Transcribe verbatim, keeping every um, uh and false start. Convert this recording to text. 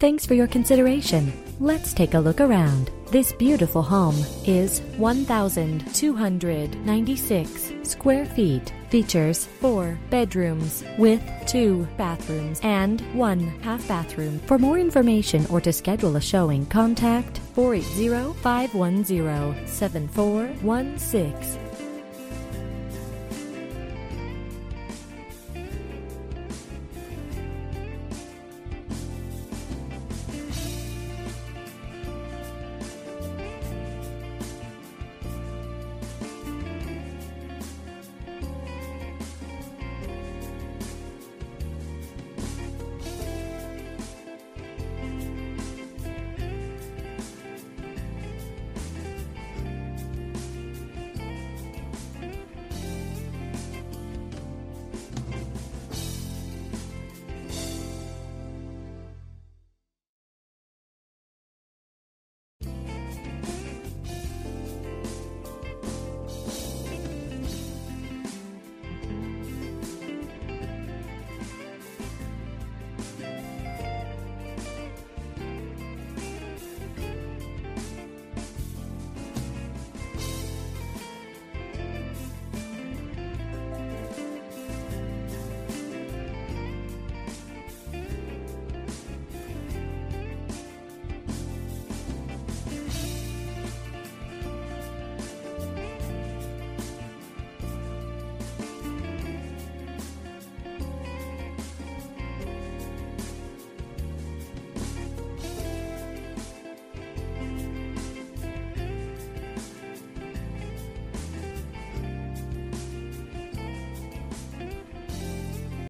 Thanks for your consideration. Let's take a look around. This beautiful home is one thousand two hundred ninety-six square feet. Features four bedrooms with two bathrooms and one half bathroom. For more information or to schedule a showing, contact four eight zero, five one zero, seven four one six.